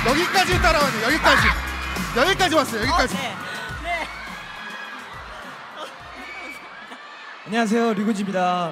여기까지 따라와야 돼. 여기까지 왔어요. 여기까지. 네. 네. 안녕하세요, 리구지입니다.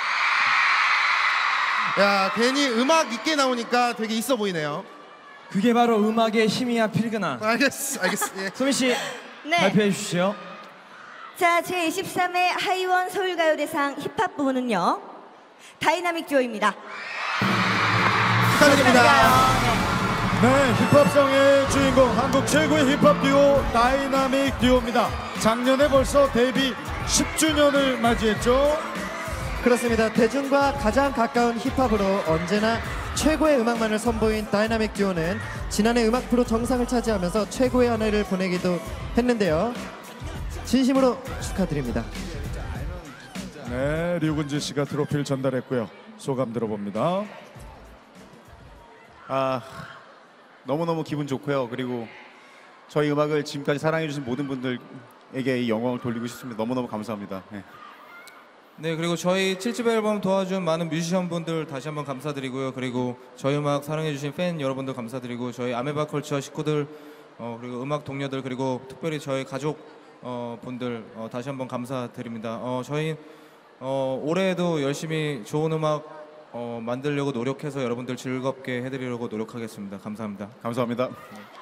야, 괜히 음악 있게 나오니까 되게 있어 보이네요. 그게 바로 음악의 힘이야, 필근아. 알겠어. 예. 소민 씨, 네. 발표해 주시죠. 자, 제23회 하이원 서울가요대상 힙합 부문은요, 다이나믹 듀오입니다. 축하드립니다. 네, 힙합성의 주인공, 한국 최고의 힙합 듀오 다이나믹 듀오입니다. 작년에 벌써 데뷔 10주년을 맞이했죠. 그렇습니다. 대중과 가장 가까운 힙합으로 언제나 최고의 음악만을 선보인 다이나믹 듀오는 지난해 음악 프로 정상을 차지하면서 최고의 한 해를 보내기도 했는데요. 진심으로 축하드립니다. 네, 류근지 씨가 트로피를 전달했고요. 소감 들어봅니다. 너무너무 기분 좋고요. 그리고 저희 음악을 지금까지 사랑해주신 모든 분들에게 이 영광을 돌리고 싶습니다. 너무너무 감사합니다. 네, 그리고 저희 7집 앨범 도와준 많은 뮤지션 분들 다시 한번 감사드리고요. 그리고 저희 음악 사랑해주신 팬 여러분들 감사드리고, 저희 아메바 컬처 식구들, 그리고 음악 동료들, 그리고 특별히 저희 가족 분들 다시 한번 감사드립니다. 저희 올해에도 열심히 좋은 음악 만들려고 노력해서 여러분들 즐겁게 해드리려고 노력하겠습니다. 감사합니다. 감사합니다.